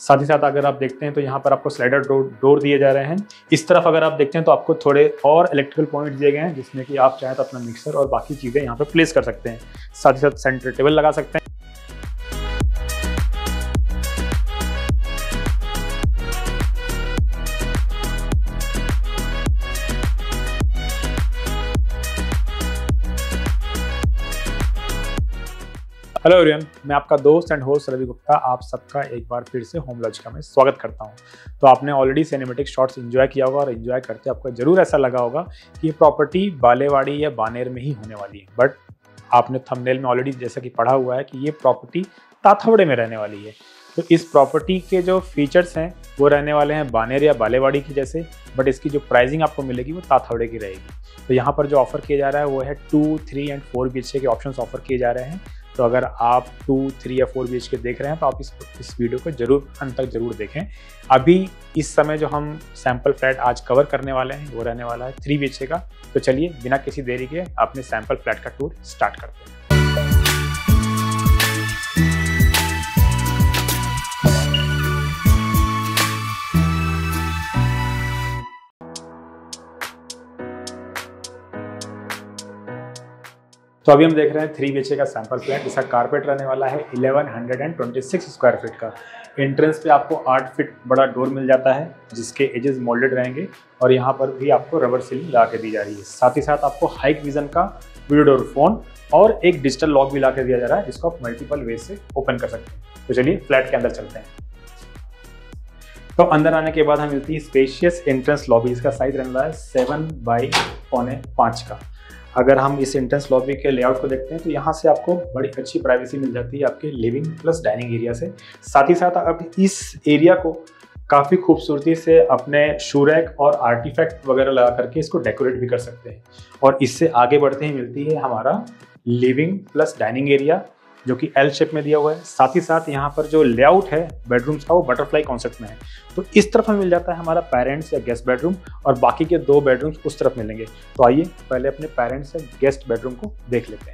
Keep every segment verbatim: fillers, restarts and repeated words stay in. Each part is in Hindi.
साथ ही साथ अगर आप देखते हैं तो यहाँ पर आपको स्लाइडर डोर डोर दिए जा रहे हैं। इस तरफ अगर आप देखते हैं तो आपको थोड़े और इलेक्ट्रिकल पॉइंट दिए गए हैं जिसमें कि आप चाहें तो अपना मिक्सर और बाकी चीज़ें यहाँ पर प्लेस कर सकते हैं। साथ ही साथ सेंटर टेबल लगा सकते हैं। हेलो एवरीवन, मैं आपका दोस्त एंड होस्ट रवि गुप्ता आप सबका एक बार फिर से होम लॉजिका में स्वागत करता हूं। तो आपने ऑलरेडी सिनेमैटिक शॉट्स एंजॉय किया होगा और एंजॉय करते आपको जरूर ऐसा लगा होगा कि ये प्रॉपर्टी बालेवाड़ी या बानेर में ही होने वाली है। बट आपने थंबनेल में ऑलरेडी जैसा कि पढ़ा हुआ है कि ये प्रॉपर्टी ताथवड़े में रहने वाली है। तो इस प्रॉपर्टी के जो फीचर्स हैं वो रहने वाले हैं बानेर या बालेवाड़ी की जैसे, बट इसकी जो प्राइसिंग आपको मिलेगी वो ताथवड़े की रहेगी। तो यहाँ पर जो ऑफर किया जा रहा है वो है two three and four B H के ऑप्शन ऑफर किए जा रहे हैं। तो अगर आप टू थ्री या फोर बी एच के देख रहे हैं तो आप इस इस वीडियो को जरूर अंत तक जरूर देखें। अभी इस समय जो हम सैंपल फ्लैट आज कवर करने वाले हैं वो रहने वाला है थ्री बी एच के का। तो चलिए बिना किसी देरी के अपने सैंपल फ्लैट का टूर स्टार्ट करते हैं। तो अभी हम देख रहे हैं थ्री बी एच के का सैंपल फ्लैट जिसका कारपेट रहने वाला है eleven twenty six square feet का। एंट्रेंस पे आपको आठ फीट बड़ा डोर मिल जाता है जिसके एजेस मोल्डेड रहेंगे और यहाँ पर भी आपको रबर सीलिंग लगा के दी जा रही है। साथ ही साथ आपको हाइक विजन का वीडियो डोर फोन और एक डिजिटल लॉक भी ला के दिया जा रहा है जिसको आप मल्टीपल वे से ओपन कर सकते हैं। तो चलिए फ्लैट के अंदर चलते हैं। तो अंदर आने के बाद हमें मिलती है स्पेशियस एंट्रेंस लॉबी। इसका साइज रहने वाला है सेवन बाई पौने पाँच का। अगर हम इस एंट्रेंस लॉबी के लेआउट को देखते हैं तो यहाँ से आपको बड़ी अच्छी प्राइवेसी मिल जाती है आपके लिविंग प्लस डाइनिंग एरिया से। साथ ही साथ आप इस एरिया को काफ़ी खूबसूरती से अपने शू रैक और आर्टिफैक्ट वगैरह लगा करके इसको डेकोरेट भी कर सकते हैं। और इससे आगे बढ़ते ही मिलती है हमारा लिविंग प्लस डाइनिंग एरिया जो कि एल शेप में दिया हुआ है। साथ ही साथ यहाँ पर जो लेआउट है बेडरूम्स का वो बटरफ्लाई कॉन्सेप्ट में है। तो इस तरफ हमें मिल जाता है हमारा पेरेंट्स या गेस्ट बेडरूम और बाकी के दो बेडरूम्स उस तरफ मिलेंगे। तो आइए पहले अपने पेरेंट्स या गेस्ट बेडरूम को देख लेते हैं।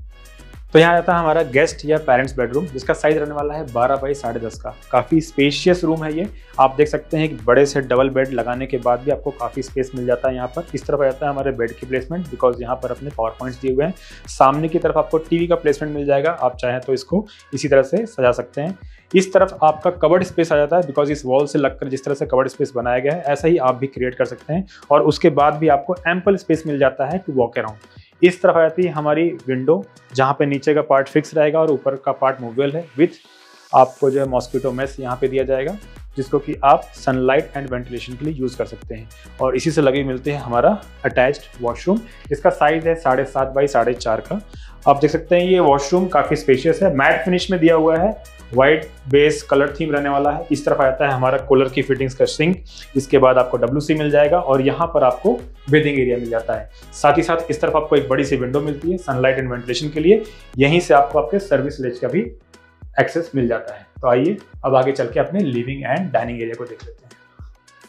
तो यहाँ आता है हमारा गेस्ट या पेरेंट्स बेडरूम जिसका साइज रहने वाला है बारह बाई साढ़े दस का। काफ़ी स्पेशियस रूम है ये। आप देख सकते हैं कि बड़े से डबल बेड लगाने के बाद भी आपको काफ़ी स्पेस मिल जाता है। यहाँ पर इस तरफ आ जाता है हमारे बेड की प्लेसमेंट बिकॉज यहाँ पर अपने पावर पॉइंट्स दिए हुए हैं। सामने की तरफ आपको टीवी का प्लेसमेंट मिल जाएगा। आप चाहें तो इसको इसी तरह से सजा सकते हैं। इस तरफ आपका कवर्ड स्पेस आ जाता है बिकॉज इस वॉल से लगकर जिस तरह से कवर्ड स्पेस बनाया गया है ऐसा ही आप भी क्रिएट कर सकते हैं। और उसके बाद भी आपको एम्पल स्पेस मिल जाता है टू वॉक अराउंड। इस तरफ आ जाती है हमारी विंडो जहाँ पे नीचे का पार्ट फिक्स रहेगा और ऊपर का पार्ट मूवेबल है। विथ आपको जो है मॉस्किटो मेश यहाँ पे दिया जाएगा जिसको कि आप सनलाइट एंड वेंटिलेशन के लिए यूज़ कर सकते हैं। और इसी से लगे मिलते हैं हमारा अटैच्ड वॉशरूम। इसका साइज है साढ़े सात बाई साढ़े चार का। आप देख सकते हैं ये वॉशरूम काफ़ी स्पेशियस है। मैट फिनिश में दिया हुआ है। वाइट बेस कलर थीम रहने वाला है। इस तरफ आ जाता है हमारा कूलर की फिटिंग्स का सिंक। इसके बाद आपको डब्ल्यू सी मिल जाएगा और यहाँ पर आपको बेडिंग एरिया मिल जाता है। साथ ही साथ इस तरफ आपको एक बड़ी सी विंडो मिलती है सनलाइट एंड वेंटिलेशन के लिए। यहीं से आपको आपके सर्विस विलेज का भी एक्सेस मिल जाता है। तो आइए अब आगे चल के अपने लिविंग एंड डाइनिंग एरिया को देख लेते हैं।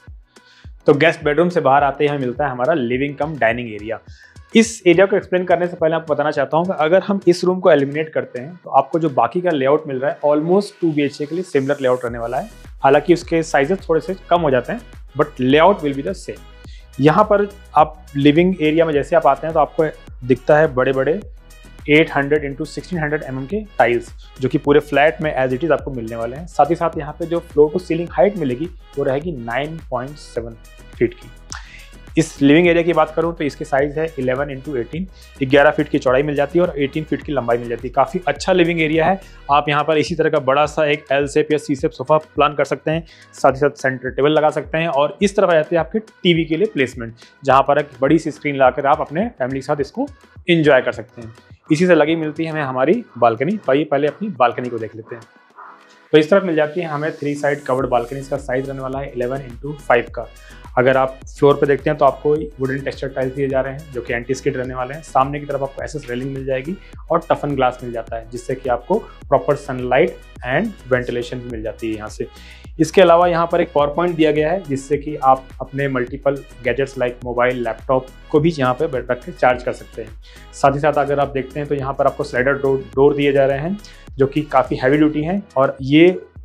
तो गेस्ट बेडरूम से बाहर आते ही हमें मिलता है हमारा लिविंग कम डाइनिंग एरिया। इस एरिया को एक्सप्लेन करने से पहले आपको बताना चाहता हूं कि अगर हम इस रूम को एलिमिनेट करते हैं तो आपको जो बाकी का लेआउट मिल रहा है ऑलमोस्ट टू बी एच के के लिए सिमिलर लेआउट रहने वाला है। हालांकि उसके साइजेस थोड़े से कम हो जाते हैं but layout will be the same. यहाँ पर आप लिविंग एरिया में जैसे आप आते हैं तो आपको दिखता है बड़े बड़े eight hundred into sixteen hundred M M के टाइल्स जो कि पूरे फ्लैट में एज इट इज आपको मिलने वाले हैं। साथ ही साथ यहाँ पे जो फ्लोर टू सीलिंग हाइट मिलेगी वो रहेगी नाइन पॉइंट सेवन फीट की। इस लिविंग एरिया की बात करूं तो इसके साइज है इलेवन इंटू एटीन। ग्यारह फीट की चौड़ाई मिल जाती है और अठारह फीट की लंबाई मिल जाती है। काफ़ी अच्छा लिविंग एरिया है। आप यहाँ पर इसी तरह का बड़ा सा एक एल शेप या सी शेप सोफा प्लान कर सकते हैं। साथ ही साथ सेंटर टेबल लगा सकते हैं और इस तरफ आ जाती है आपके टीवी के लिए प्लेसमेंट जहाँ पर एक बड़ी सी स्क्रीन लाकर आप अपने फैमिली के साथ इसको इंजॉय कर सकते हैं। इसी से लगी मिलती है हमें हमारी बालकनी। तो आइए पहले अपनी बालकनी को देख लेते हैं। तो इस तरफ मिल जाती है हमें थ्री साइड कवर्ड बालकनी। इसका साइज रहने वाला है इलेवन इंटू फाइव का। अगर आप फ्लोर पे देखते हैं तो आपको वुडन टेक्सचर टाइल्स दिए जा रहे हैं जो कि एंटी स्किड रहने वाले हैं। सामने की तरफ आपको एसएस रेलिंग मिल जाएगी और टफन ग्लास मिल जाता है जिससे कि आपको प्रॉपर सनलाइट एंड वेंटिलेशन भी मिल जाती है यहाँ से। इसके अलावा यहाँ पर एक पावर पॉइंट दिया गया है जिससे कि आप अपने multiple gadgets like mobile laptop को भी यहाँ पे रख के चार्ज कर सकते हैं। साथ ही साथ अगर आप देखते हैं तो यहाँ पर आपको स्लाइडर डोर डोर दिए जा रहे हैं जो कि काफ़ी हैवी ड्यूटी हैं और ये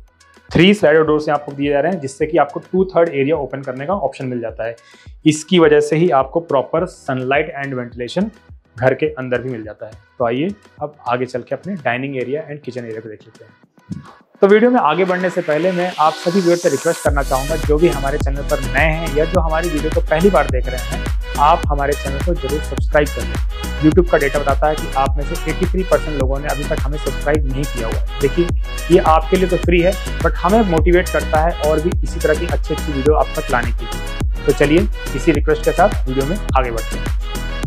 थ्री स्लाइडर डोर्स आपको दिए जा रहे हैं, जिससे कि आपको टू थर्ड एरिया ओपन करने का ऑप्शन मिल जाता है। इसकी वजह से ही आपको प्रॉपर सनलाइट एंड वेंटिलेशन घर के अंदर भी मिल जाता है। तो आइए अब आगे चल के अपने dining area and kitchen area को देख लेते हैं। तो वीडियो में आगे बढ़ने से पहले मैं आप सभी व्यूअर से रिक्वेस्ट करना चाहूँगा, जो भी हमारे चैनल पर नए हैं या जो हमारी वीडियो को पहली बार देख रहे हैं, आप हमारे चैनल को जरूर सब्सक्राइब कर लें। यूट्यूब का डेटा बताता है कि आप में से तिरासी परसेंट लोगों ने अभी तक हमें सब्सक्राइब नहीं किया हुआ है। देखिए, ये आपके लिए तो फ्री है, बट हमें मोटिवेट करता है और भी इसी तरह की अच्छी अच्छी वीडियो आप तक लाने की। तो चलिए इसी रिक्वेस्ट के साथ वीडियो में आगे बढ़ते हैं।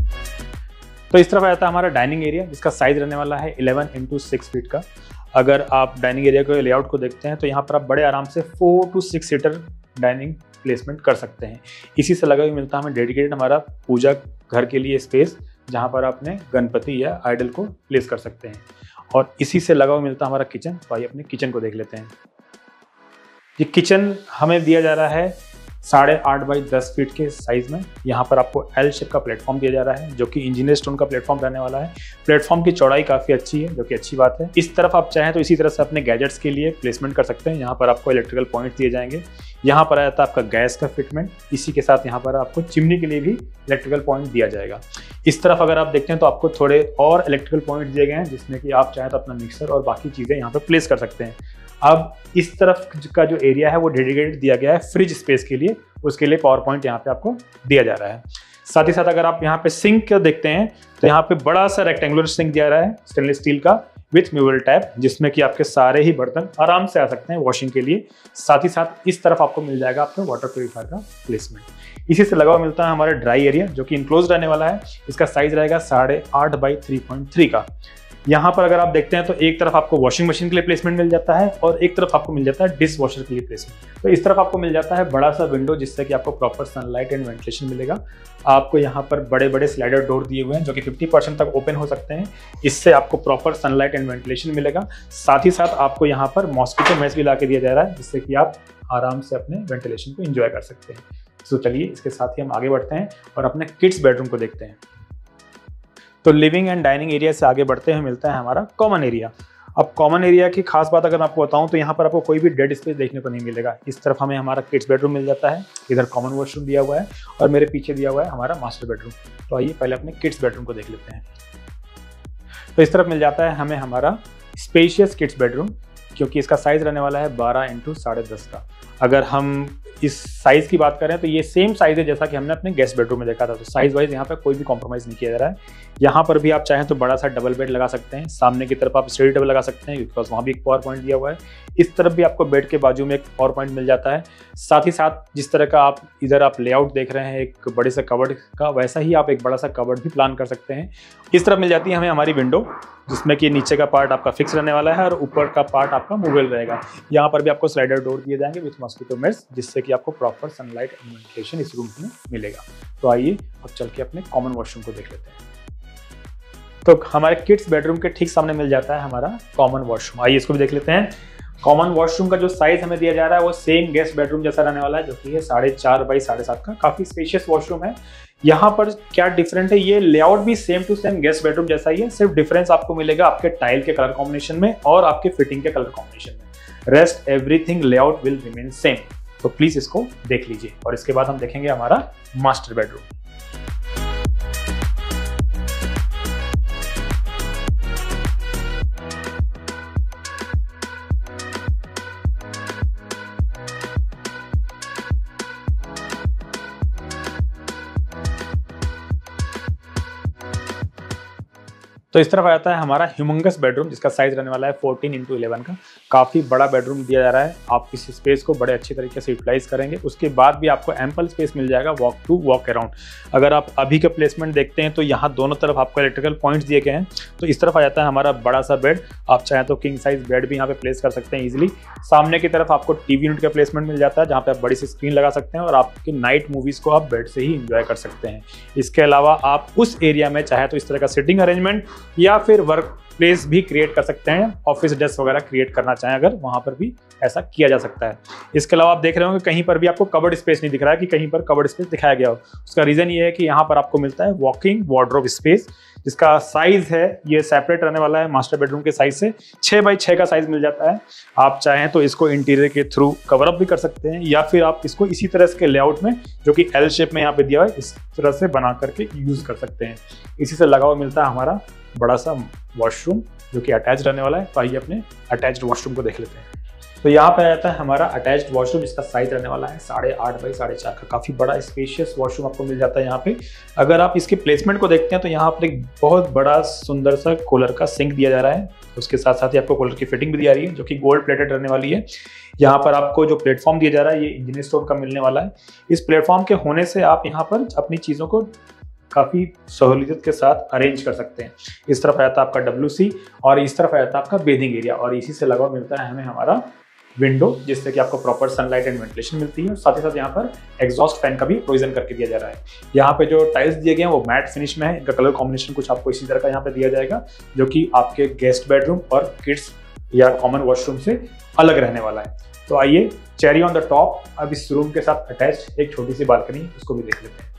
तो इस तरफ आ जाता है हमारा डाइनिंग एरिया, जिसका साइज रहने वाला है इलेवन इंटू सिक्स फीट का। अगर आप डाइनिंग एरिया के लेआउट को देखते हैं तो यहाँ पर आप बड़े आराम से four to six seater dining placement कर सकते हैं। इसी से लगा हुआ मिलता है हमें डेडिकेटेड हमारा पूजा घर के लिए स्पेस, जहाँ पर अपने गणपति या आइडल को प्लेस कर सकते हैं। और इसी से लगा हुआ मिलता है हमारा किचन। तो आइए अपने किचन को देख लेते हैं। ये किचन हमें दिया जा रहा है साढ़े आठ बाई दस फीट के साइज में। यहाँ पर आपको एल शेप का प्लेटफॉर्म दिया जा रहा है, जो कि इंजीनियर स्टोन का प्लेटफॉर्म रहने वाला है। प्लेटफॉर्म की चौड़ाई काफ़ी अच्छी है, जो कि अच्छी बात है। इस तरफ आप चाहें तो इसी तरह से अपने गैजेट्स के लिए प्लेसमेंट कर सकते हैं। यहाँ पर आपको इलेक्ट्रिकल पॉइंट दिए जाएंगे। यहाँ पर आया था आपका गैस का फिटमेंट, इसी के साथ यहाँ पर आपको चिमनी के लिए भी इलेक्ट्रिकल पॉइंट दिया जाएगा। इस तरफ अगर आप देखते हैं तो आपको थोड़े और इलेक्ट्रिकल पॉइंट दिए गए हैं, जिसमें कि आप चाहें तो अपना मिक्सर और बाकी चीज़ें यहाँ पर प्लेस कर सकते हैं। अब इस तरफ का जो एरिया है वो डेडिकेटेड दिया गया है फ्रिज स्पेस के लिए, उसके लिए पावर पॉइंट यहाँ पे आपको दिया जा रहा है। साथ ही साथ अगर आप यहाँ पे सिंक को देखते हैं तो यहाँ पे बड़ा सा रेक्टेंगुलर सिंक दिया रहा है स्टेनलेस स्टील का विथ मूवेबल टैप, जिसमें कि आपके सारे ही बर्तन आराम से आ सकते हैं वॉशिंग के लिए। साथ ही साथ इस तरफ आपको मिल जाएगा आपको वाटर प्यूरिफायर का प्लेसमेंट। इसी से लगा हुआ मिलता है हमारा ड्राई एरिया, जो कि इनक्लोज रहने वाला है। इसका साइज रहेगा साढ़े आठ बाई थ्री पॉइंट थ्री का। यहाँ पर अगर आप देखते हैं तो एक तरफ आपको वॉशिंग मशीन के लिए प्लेसमेंट मिल जाता है और एक तरफ आपको मिल जाता है डिश वॉशर के लिए प्लेसमेंट। तो इस तरफ आपको मिल जाता है बड़ा सा विंडो, जिससे कि आपको प्रॉपर सनलाइट एंड वेंटिलेशन मिलेगा। आपको यहाँ पर बड़े बड़े स्लाइडर डोर दिए हुए हैं, जो कि पचास परसेंट तक ओपन हो सकते हैं। इससे आपको प्रॉपर सनलाइट एंड वेंटिलेशन मिलेगा। साथ ही साथ आपको यहाँ पर मॉस्किटो मेश भी ला के दिया जा रहा है, जिससे कि आप आराम से अपने वेंटिलेशन को एंजॉय कर सकते हैं। तो चलिए इसके साथ ही हम आगे बढ़ते हैं और अपने किड्स बेडरूम को देखते हैं। तो लिविंग एंड डाइनिंग एरिया से आगे बढ़ते हैं मिलता है हमारा कॉमन एरिया। अब कॉमन एरिया की खास बात अगर मैं आपको बताऊं तो यहाँ पर आपको कोई भी डेड स्पेस देखने को नहीं मिलेगा। इस तरफ हमें हमारा किड्स बेडरूम मिल जाता है, इधर कॉमन वॉशरूम दिया हुआ है और मेरे पीछे दिया हुआ है हमारा मास्टर बेडरूम। तो आइए पहले अपने किड्स बेडरूम को देख लेते हैं। तो इस तरफ मिल जाता है हमें हमारा स्पेशियस किड्स बेडरूम, क्योंकि इसका साइज रहने वाला है बारह इंटू साढ़े दस का। अगर हम इस साइज की बात करें तो ये सेम साइज है जैसा कि हमने अपने गेस्ट बेडरूम में देखा था। तो साइज वाइज यहाँ पे कोई भी कॉम्प्रोमाइज नहीं किया जा रहा है। यहाँ पर भी आप चाहें तो बड़ा सा डबल बेड लगा सकते हैं। सामने की तरफ आप स्टडी टेबल लगा सकते हैं, बिकॉज वहाँ भी एक पावर पॉइंट दिया हुआ है। इस तरफ भी आपको बेड के बाजू में एक पावर पॉइंट मिल जाता है। साथ ही साथ जिस तरह का आप इधर आप लेआउट देख रहे हैं एक बड़े से कबर्ड का, वैसा ही आप एक बड़ा सा कबर्ड भी प्लान कर सकते हैं। इस तरफ मिल जाती है हमें हमारी विंडो, जिसमें कि नीचे का पार्ट आपका फिक्स रहने वाला है और ऊपर का पार्ट आपका मूवेबल रहेगा। यहाँ पर भी आपको स्लाइडर डोर दिए जाएंगे विथ मॉस्किटो मेश, जिससे कि आपको प्रॉपर सनलाइट एंड वेंटिलेशन इस रूम में मिलेगा। तो आइए अब चल के अपने कॉमन वॉशरूम को देख लेते हैं। तो हमारे किड्स बेडरूम के ठीक सामने मिल जाता है हमारा कॉमन वॉशरूम। आइए इसको भी देख लेते हैं। कॉमन वॉशरूम का जो साइज हमें दिया जा रहा है वो सेम गेस्ट बेडरूम जैसा रहने वाला है, जो कि है साढ़े चार बाई साढ़े सात का। काफी स्पेशियस वॉशरूम है। यहाँ पर क्या डिफरेंट है, ये लेआउट भी same to same guest bedroom जैसा ही है, सिर्फ डिफरेंस आपको मिलेगा आपके टाइल के कलर कॉम्बिनेशन में और आपके फिटिंग के कलर कॉम्बिनेशन में। Rest everything layout will remain same. तो प्लीज इसको देख लीजिए और इसके बाद हम देखेंगे हमारा मास्टर बेडरूम। तो इस तरफ आ जाता है हमारा ह्यूमंगस बेडरूम, जिसका साइज रहने वाला है फोर्टीन इंटू इलेवन का। काफ़ी बड़ा बेडरूम दिया जा रहा है। आप इस स्पेस को बड़े अच्छे तरीके से यूटिलाइज करेंगे। उसके बाद भी आपको एम्पल स्पेस मिल जाएगा वॉक टू वॉक अराउंड। अगर आप अभी का प्लेसमेंट देखते हैं तो यहाँ दोनों तरफ आपको इलेक्ट्रिकल पॉइंट्स दिए गए हैं। तो इस तरफ आ जाता है हमारा बड़ा सा बेड। आप चाहें तो किंग साइज बेड भी यहाँ पे प्लेस कर सकते हैं ईजिली। सामने की तरफ आपको टीवी यूनिट का प्लेसमेंट मिल जाता है, जहाँ पे आप बड़ी सी स्क्रीन लगा सकते हैं और आपकी नाइट मूवीज को आप बेड से ही इंजॉय कर सकते हैं। इसके अलावा आप उस एरिया में चाहे तो इस तरह का सिटिंग अरेंजमेंट या फिर वर्क प्लेस भी क्रिएट कर सकते हैं। ऑफिस डेस्क वगैरह क्रिएट करना चाहें अगर, वहां पर भी ऐसा किया जा सकता है। इसके अलावा आप देख रहे होंगे कहीं पर भी आपको कबर्ड स्पेस नहीं दिख रहा है कि कहीं पर कबर्ड स्पेस दिखाया गया हो। उसका रीज़न ये है कि यहाँ पर आपको मिलता है वॉकिंग वार्डरोब स्पेस, जिसका साइज है ये सेपरेट रहने वाला है मास्टर बेडरूम के साइज से। छः बाई छः का साइज मिल जाता है। आप चाहें तो इसको इंटीरियर के थ्रू कवर अप भी कर सकते हैं, या फिर आप इसको इसी तरह के लेआउट में जो कि एल शेप में यहाँ पे दिया हुआ है इस तरह से बना करके यूज कर सकते हैं। इसी से लगा हुआ मिलता है हमारा बड़ा सा वॉशरूम जो कि अटैच रहने वाला है। तो आइए अपने अटैच्ड वॉशरूम को देख लेते हैं। तो यहाँ पे आता है हमारा अटैच्ड वॉशरूम, इसका साइज रहने वाला है साढ़े आठ बाई साढ़े चार का। काफ़ी बड़ा स्पेशियस वॉशरूम आपको मिल जाता है यहाँ पे। अगर आप इसके प्लेसमेंट को देखते हैं तो यहाँ पर एक बहुत बड़ा सुंदर सा कूलर का सिंक दिया जा रहा है। उसके साथ साथ ही आपको कूलर की फिटिंग भी दी जा रही है जो कि गोल्ड प्लेटेड रहने वाली है। यहाँ पर आपको जो प्लेटफॉर्म दिया जा रहा है ये इंजीनियर स्टोन का मिलने वाला है। इस प्लेटफॉर्म के होने से आप यहाँ पर अपनी चीज़ों को काफ़ी सहूलियत के साथ अरेंज कर सकते हैं। इस तरफ आता है आपका डब्ल्यू सी और इस तरफ आता है आपका बेदिंग एरिया, और इसी से लगा मिलता है हमें हमारा विंडो, जिससे कि आपको प्रॉपर सनलाइट एंड वेंटिलेशन मिलती है। और साथ ही साथ यहाँ पर एग्जॉस्ट फैन का भी प्रोविजन करके दिया जा रहा है। यहाँ पे जो टाइल्स दिए गए हैं वो मैट फिनिश में है। इनका कलर कॉम्बिनेशन कुछ आपको इसी तरह का यहाँ पे दिया जाएगा जो कि आपके गेस्ट बेडरूम और किड्स या कॉमन वॉशरूम से अलग रहने वाला है। तो आइए चेरी ऑन द टॉप, अब इस रूम के साथ अटैच एक छोटी सी बालकनी उसको भी देख लेते हैं।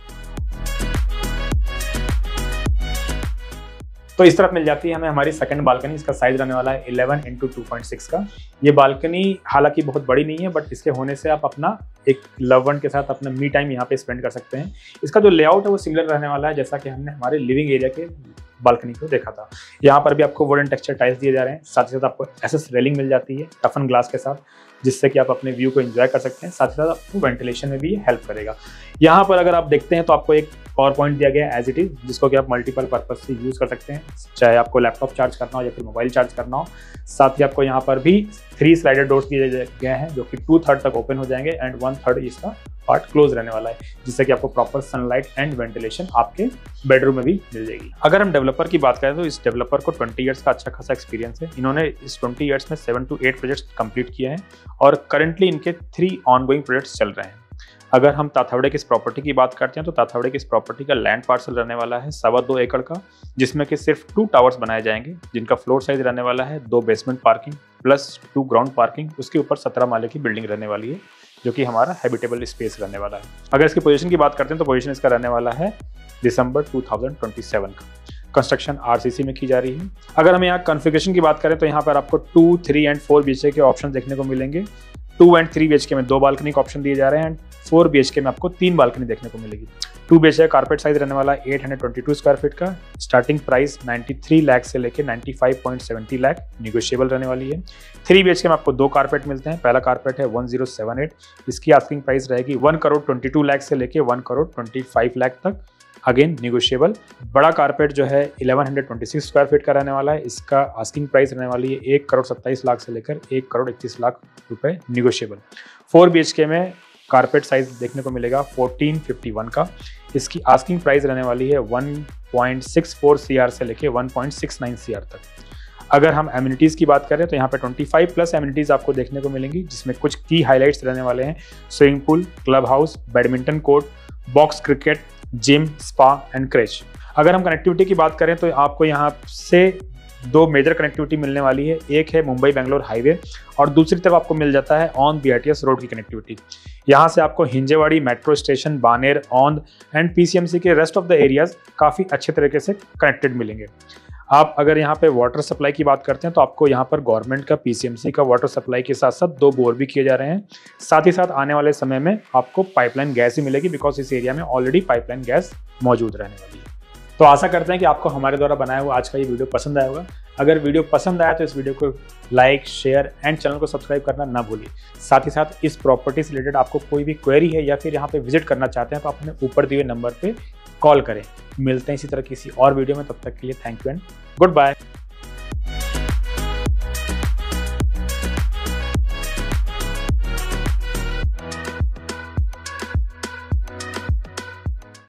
तो इस तरफ मिल जाती है हमें हमारी सेकंड बालकनी। इसका साइज रहने वाला है eleven into two point six का। ये बालकनी हालांकि बहुत बड़ी नहीं है, बट इसके होने से आप अपना एक लव वन के साथ अपना मी टाइम यहाँ पे स्पेंड कर सकते हैं। इसका जो लेआउट है वो सिमिलर रहने वाला है जैसा कि हमने हमारे लिविंग एरिया के बालकनी को देखा था। यहाँ पर भी आपको वुडन टेक्सचर टाइल्स दिए जा रहे हैं। साथ ही साथ आपको एसएस रेलिंग मिल जाती है टफन ग्लास के साथ, जिससे कि आप अपने व्यू को एंजॉय कर सकते हैं। साथ ही साथ आपको वेंटिलेशन में भी ये हेल्प करेगा। यहाँ पर अगर आप देखते हैं तो आपको एक पावर पॉइंट दिया गया है एज इट इज, जिसको कि आप मल्टीपल पर्पज से यूज कर सकते हैं, चाहे आपको लैपटॉप चार्ज करना हो या फिर मोबाइल चार्ज करना हो। साथ ही आपको यहाँ पर भी थ्री स्लाइडर डोर्स दिए गए हैं जो कि टू थर्ड तक ओपन हो जाएंगे एंड वन थर्ड इसका पार्ट क्लोज रहने वाला है, जिससे कि आपको प्रॉपर सनलाइट एंड वेंटिलेशन आपके बेडरूम में भी मिल जाएगी। अगर हम डेवलपर की बात करें तो इस डेवलपर को ट्वेंटी इयर्स का अच्छा खासा एक्सपीरियंस है। इन्होंने इस ट्वेंटी इयर्स में seven to eight projects complete किए हैं और करंटली इनके थ्री ऑनगोइंग प्रोजेक्ट्स चल रहे हैं। अगर हम ताथावड़े की इस प्रॉपर्टी की बात करते हैं तो ताथावड़े की इस प्रॉपर्टी का लैंड पार्सल रहने वाला है सवा दो एकड़ का, जिसमें कि सिर्फ टू टावर्स बनाए जाएंगे, जिनका फ्लोर साइज रहने वाला है दो basement parking plus two ground parking. उसके ऊपर सत्रह माले की बिल्डिंग रहने वाली है जो कि हमारा हैबिटेबल स्पेस रहने वाला है। अगर इसकी पोजीशन की बात करते हैं तो पोजीशन इसका रहने वाला है December two thousand twenty seven का। कंस्ट्रक्शन आरसीसी में की जा रही है। अगर हम यहाँ कॉन्फ़िगरेशन की बात करें तो यहाँ पर आपको two three and four BHK के ऑप्शन देखने को मिलेंगे। टू एंड थ्री बीएचके में दो बालकनी का ऑप्शन दिए जा रहे हैं एंड फोर बीएचके में आपको तीन बालकनी देखने को मिलेगी। टू बीएचके कारपेट साइज रहने वाला है eight hundred twenty two square feet का। स्टार्टिंग प्राइस तिरानवे लाख से लेके पचानवे पॉइंट सात शून्य लाख निगोशिएबल रहने वाली है। थ्री बीएचके में आपको दो कारपेट मिलते हैं। पहला कारपेट है वन जीरो सेवन एट, इसकी आस्किंग प्राइस रहेगी one crore twenty two lakh से लेके one crore twenty five lakh तक, अगेन निगोशिएबल। बड़ा कारपेट जो है eleven hundred twenty six square feet का रहने वाला है। इसका आस्किंग प्राइस रहने वाली है एक करोड़ सत्ताईस लाख से लेकर एक करोड़ इकतीस लाख रुपए निगोशिएबल। फोर बीएचके में कारपेट साइज देखने को मिलेगा फोर्टीन फिफ्टी वन का। इसकी आस्किंग प्राइस रहने वाली है one point six four CR से लेके one point six nine CR तक। अगर हम एमिनिटीज़ की बात करें तो यहाँ पे पच्चीस प्लस एमिनिटीज़ आपको देखने को मिलेंगी, जिसमें कुछ की हाइलाइट्स रहने वाले हैं। Swimming pool, club house, badminton court, box cricket, gym, spa and creche. अगर हम कनेक्टिविटी की बात करें तो आपको यहाँ से दो मेजर कनेक्टिविटी मिलने वाली है। एक है मुंबई बेंगलोर हाईवे और दूसरी तरफ आपको मिल जाता है ऑन बीआरटीएस रोड की कनेक्टिविटी। यहाँ से आपको Hinjewadi metro station, Baner, Aundh and PCMC के रेस्ट ऑफ द एरियाज काफ़ी अच्छे तरीके से कनेक्टेड मिलेंगे। आप अगर यहाँ पे वाटर सप्लाई की बात करते हैं तो आपको यहाँ पर गवर्नमेंट का पीसीएमसी का वाटर सप्लाई के साथ साथ दो बोर भी किए जा रहे हैं। साथ ही साथ आने वाले समय में आपको पाइपलाइन गैस ही मिलेगी, बिकॉज इस एरिया में ऑलरेडी पाइपलाइन गैस मौजूद रहने वाली है। तो आशा करते हैं कि आपको हमारे द्वारा बनाया हुआ आज का ये वीडियो पसंद आया होगा। अगर वीडियो पसंद आया तो इस वीडियो को लाइक, शेयर एंड चैनल को सब्सक्राइब करना ना भूलिए। साथ ही साथ इस प्रॉपर्टी से रिलेटेड आपको कोई भी क्वेरी है या फिर यहाँ पे विजिट करना चाहते हैं तो आप अपने ऊपर दिए नंबर पे कॉल करें। मिलते हैं इसी तरह किसी और वीडियो में, तब तक के लिए thank you and good bye.